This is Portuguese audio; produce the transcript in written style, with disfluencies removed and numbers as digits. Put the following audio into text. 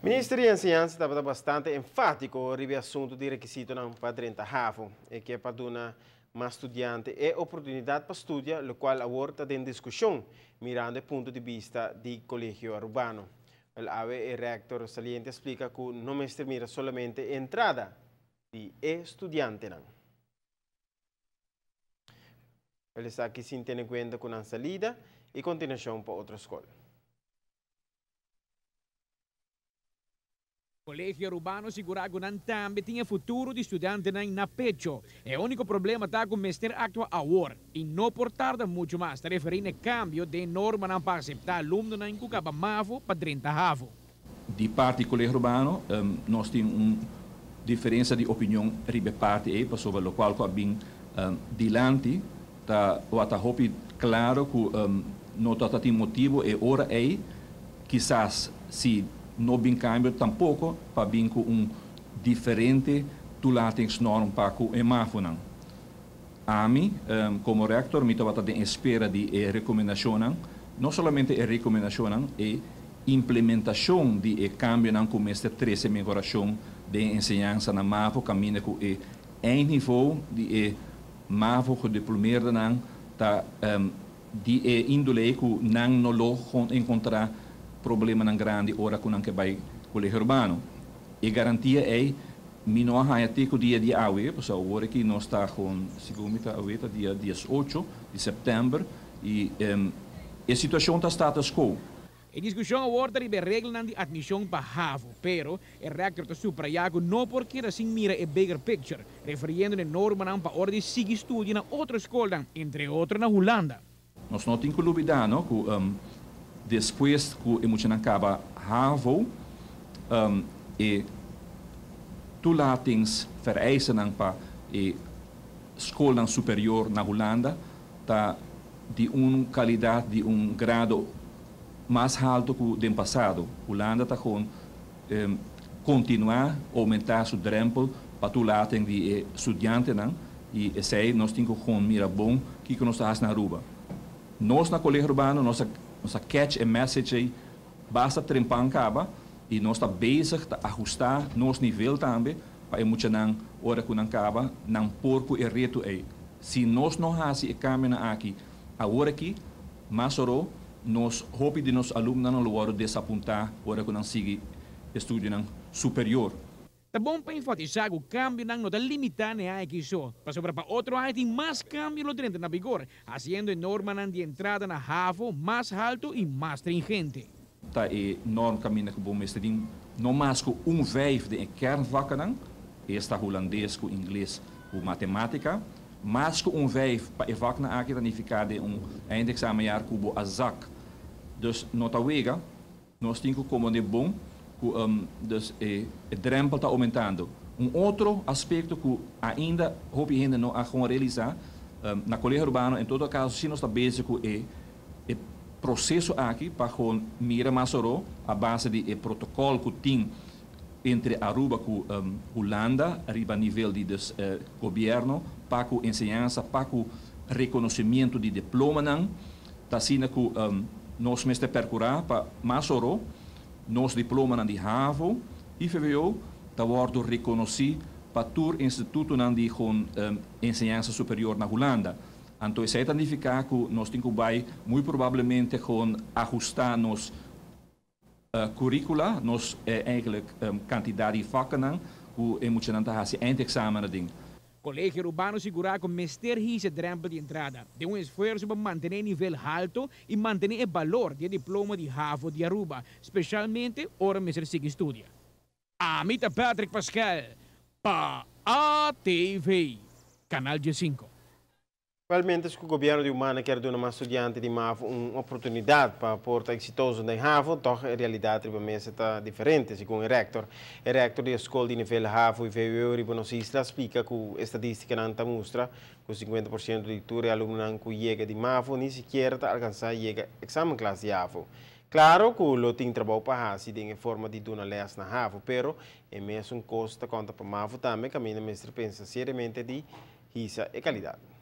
Ministro de Enseñanza estava bastante enfático sobre o assunto de requisito para 30 HAVO e que para dar mais estudante e oportunidade para estudar, o qual agora está em discussão, mirando o ponto de vista do colégio urbano. O rector saliente explica que não mira somente a entrada de estudante. Ele está aqui sem ter em conta com a salida e continuação para outra escola. O colégio urbano segura que também tinha futuro de estudante na pecho. O único problema está com o mestre actual agora. E não por tarde muito mais, está referindo ao cambio de norma para aceitar alunos em Cucaba Mavo para 30 HAVO. De parte do colégio urbano, nós temos uma diferença de opinião ribe parte sobre o qual bem dilante tá claro que não tem motivo e hora quizás se não bem cambio tampouco para bem com diferente tulatings norm para o emáfono. A mim, como rector, me estava em espera de recomendação, não somente a recomendação, e implementação de cambio não com esta 13 melhoração de ensinança na MAVO, caminha com em nível de MAVO que diplomada não tá de índole que não lo encontrar problema não grande ora com que vai colégio urbano e garantia não há até o dia de aue, porque agora que nós está com segundo dia 18 de setembro e a situação está status quo. A discussão agora é regra de admissão para HAVO, pero o rector está subrayando não porque assim mira a bigger picture, referindo a norma para a ordem de seguir estudo na outra escola, entre outras na Holanda. Nós não temos que olvidar que depois que a gente acaba HAVO e toelatings vereisen para a escola superior na Holanda tá de uma qualidade, de grado mais alto que o do passado. Holanda está com continuar a aumentar seu drempel para toelating de estudante e esse nós temos que mira bom que nós estamos na Aruba. Nós na colégio urbano nossa catch a message basta trempar caba e nós está bezig a ajustar nosso nível também para muito não hora que não acaba não porco e reto se nós não fazemos o caminho aqui agora aqui mas oro nós hope de nos alunos não lugar desapontar hora que não siga estudo superior. É bom para enfatizar que o cambio não está limitado aqui só, mas para outro lado tem mais cambio dentro na vigor, fazendo a norma de entrada na HAVO mais alto e mais stringente. Tá é norma caminho que bom mestre não mais que vijf de kernvakken, esta holandês com inglês com matemática, mas que vijf para vakken aqui danificado eindexamenjaar com a ZAC. Dus nota wega, nós temos como de bom dus o drempel está aumentando. Outro aspecto que ainda não a realizar na colégio urbano, em todo caso, se nós está básico o processo aqui para mira mais a base de protocolo que tem entre Aruba e Holanda, arriba a nível de governo, para a ensinança, para o reconhecimento de diploma, está sendo que nós mestre percurar para mais nos diploma de HAVO e VWO está worden reconhecido para todo instituto de ensinança superior na Holanda. Então, isso significa que nós temos que muito provavelmente ajustar nos curricula, nos quantidade de vakken que moet je dan te eindexamen. Colégio urbano segura que mestre esse drempel de entrada, de esforço para manter o nível alto e manter o valor do diploma de HAVO de Aruba, especialmente ora mestre sigue estudia. Amita Patrick Pascal, para ATV, Canal G5. Igualmente, o governo de Humana quer dar a uma estudante de MAVO uma oportunidade para portar exitoso na HAVO, então a realidade está diferente, segundo o rector. O rector da escola de nível HAVO e VWO Ribonosistra explica que a estatística não mostra que 50% de todos os alunos que chegam de MAVO nem sequer alcançam o exame classe de HAVO. Claro que o tem trabalho para fazer de forma de dar les na HAVO, pero é mesmo um custo conta para MAVO também, que a minha mestre pensa seriamente de risa e qualidade.